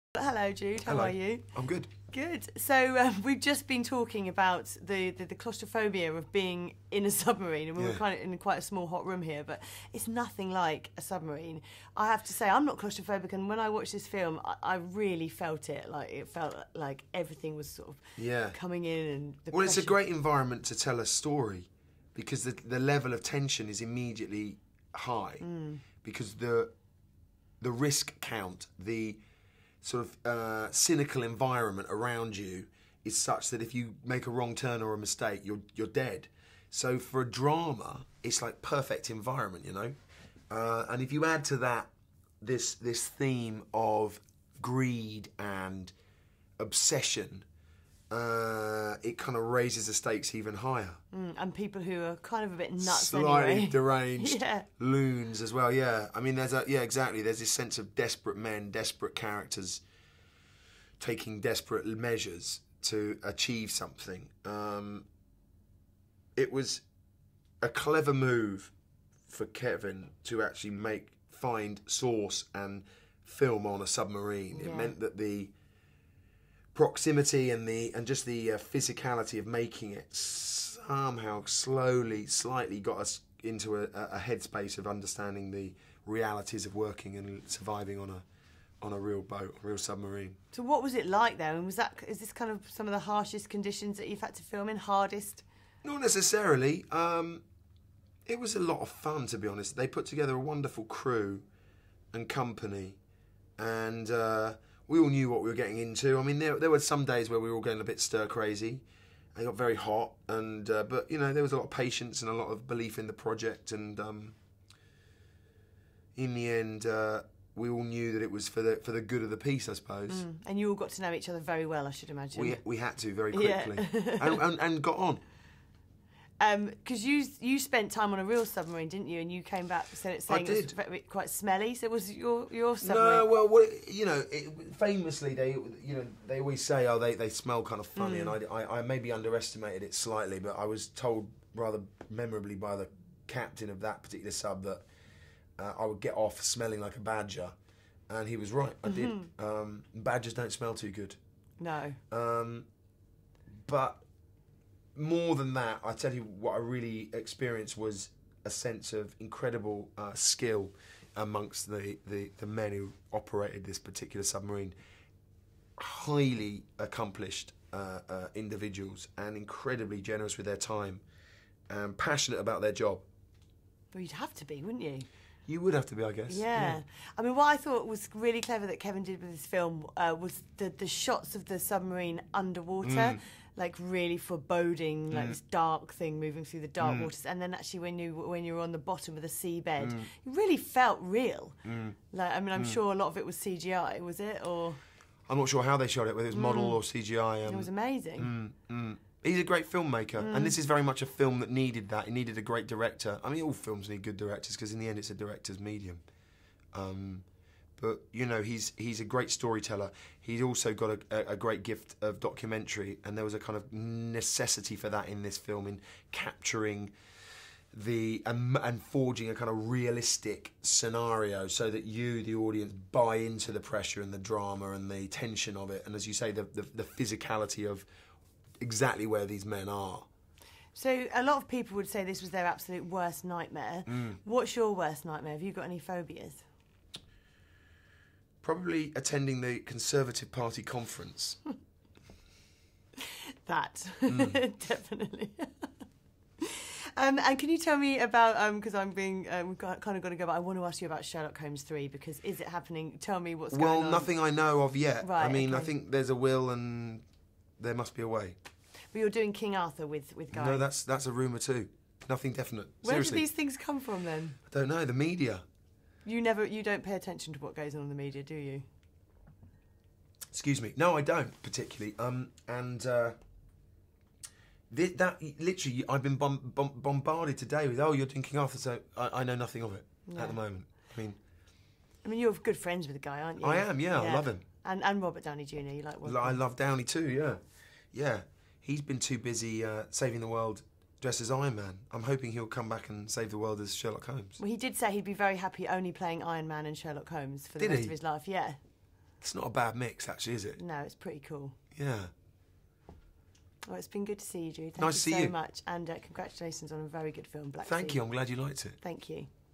Hello, Jude. How Hello. are you? I'm good. Good. So we've just been talking about the claustrophobia of being in a submarine, and we were kind of in quite a small hot room here, but it's nothing like a submarine. I have to say, I'm not claustrophobic, and when I watched this film, I really felt it. Like, it felt like everything was sort of coming in. And well, it's a great environment to tell a story, because the level of tension is immediately high, because the risk count, the sort of cynical environment around you is such that if you make a wrong turn or a mistake, you're dead. So for a drama, it's like perfect environment, you know. And if you add to that this theme of greed and obsession, it kind of raises the stakes even higher. And people who are kind of a bit nuts Slightly anyway. deranged loons as well, I mean, exactly. There's this sense of desperate men, desperate characters taking desperate measures to achieve something. It was a clever move for Kevin to actually find source and film on a submarine. It meant that the proximity and just the physicality of making it somehow slightly got us into a headspace of understanding the realities of working and surviving on a real boat, a real submarine. So what was it like there? And is this kind of some of the harshest conditions that you've had to film in? Hardest? Not necessarily. It was a lot of fun, to be honest. They put together a wonderful crew and company, and we all knew what we were getting into. I mean, there were some days where we were all going a bit stir crazy. It got very hot, and but you know, there was a lot of patience and a lot of belief in the project, and in the end, we all knew that it was for the good of the piece, I suppose. And you all got to know each other very well, I should imagine. We had to very quickly, and got on. Because you spent time on a real submarine, didn't you? And you came back saying it was quite smelly. So was your submarine? No, well, you know, famously they always say, oh, they smell kind of funny, and I maybe underestimated it slightly, but I was told rather memorably by the captain of that particular sub that I would get off smelling like a badger, and he was right. I did. Badgers don't smell too good. No. But more than that, I tell you what I really experienced was a sense of incredible skill amongst the men who operated this particular submarine. Highly accomplished individuals, and incredibly generous with their time, and passionate about their job. Well, you'd have to be, wouldn't you? You would have to be, I guess. Yeah. I mean, what I thought was really clever that Kevin did with this film was the shots of the submarine underwater. Like really foreboding, like this dark thing moving through the dark waters, and then actually when you were on the bottom of the seabed, it really felt real. Like, I mean, I'm sure a lot of it was CGI, was it? Or I'm not sure how they shot it, whether it was model or CGI. It was amazing. He's a great filmmaker, and this is very much a film that needed that. It needed a great director. I mean, all films need good directors, because in the end, it's a director's medium. But you know, he's a great storyteller. He's also got a great gift of documentary, and there was a kind of necessity for that in this film, in capturing and forging a kind of realistic scenario, so that you, the audience, buy into the pressure and the drama and the tension of it, and as you say, the physicality of exactly where these men are. So a lot of people would say this was their absolute worst nightmare. What's your worst nightmare? Have you got any phobias? Probably attending the Conservative Party conference. That, definitely. And can you tell me about, because we've kind of got to go, but I want to ask you about Sherlock Holmes 3, because is it happening? Tell me what's going on. Well, nothing I know of yet. Right, I mean, I think there's a will and there must be a way. But you're doing King Arthur with Guy. No, that's a rumour too. Nothing definite. Where Seriously. do these things come from then? I don't know, the media. You don't pay attention to what goes on in the media, do you? Excuse me. No, I don't particularly. That literally, I've been bombarded today with, you're doing King Arthur, so I know nothing of it at the moment. I mean, you're good friends with the guy, aren't you? I am, yeah. I love him. And Robert Downey Jr. You like working? I love Downey too. Yeah. He's been too busy saving the world dressed as Iron Man. I'm hoping he'll come back and save the world as Sherlock Holmes. Well, he did say he'd be very happy only playing Iron Man and Sherlock Holmes for the rest of his life, yeah. It's not a bad mix, actually, is it? No, it's pretty cool. Yeah. Well, it's been good to see you, Jude. Nice to see Thank you you. so much. And congratulations on a very good film, Black Thank Sea. you. I'm glad you liked it. Thank you.